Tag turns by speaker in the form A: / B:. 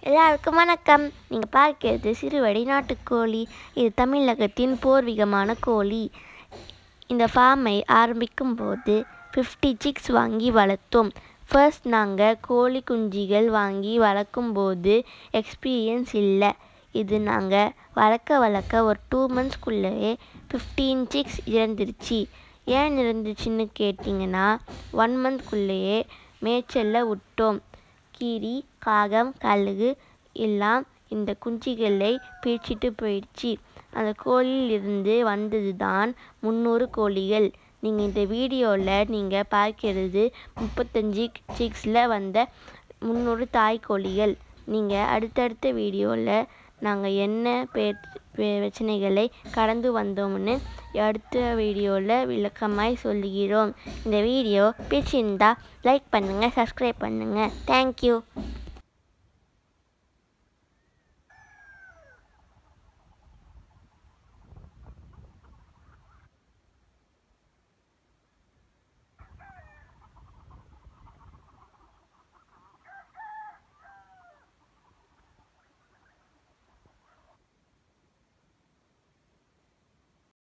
A: எல்லாருக்கும் வணக்கம். நீங்கள் பார்க்கிறது சிறுவடை நாட்டுக்கோழி. இது தமிழகத்தின் பூர்வீகமான கோழி. இந்த ஃபார்மை ஆரம்பிக்கும் போது 50 சிக்ஸ் வாங்கி வளர்த்தோம். ஃபர்ஸ்ட் நாங்கள் கோழி குஞ்சுகள் வாங்கி வளர்க்கும் போது எக்ஸ்பீரியன்ஸ் இல்லை. இது நாங்கள் வளர்க்க ஒரு 2 monthsக்குள்ளேயே 15 சிக்ஸ் இறந்துருச்சு. ஏன் இறந்துச்சுன்னு கேட்டிங்கன்னா 1 monthக்குள்ளேயே மேய்ச்சலில் விட்டோம். கீரி, காகம், கழுகு எல்லாம் இந்த குஞ்சுகளை பிரிச்சுட்டு போயிடுச்சு. அந்த கோழியில் இருந்து வந்தது தான் 300 கோழிகள். நீங்கள் இந்த வீடியோவில் நீங்கள் பார்க்கிறது 35 சிக்ஸில் வந்த 300 தாய் கோழிகள். நீங்கள் அடுத்தடுத்த வீடியோவில் நாங்கள் என்ன பிரச்சனைகளை கடந்து வந்தோம்னு அடுத்த வீடியோவில் விளக்கமாய் சொல்லுகிறோம். இந்த வீடியோ பிடிச்சிருந்தா லைக் பண்ணுங்கள், சப்ஸ்கிரைப் பண்ணுங்கள். தேங்க்யூ.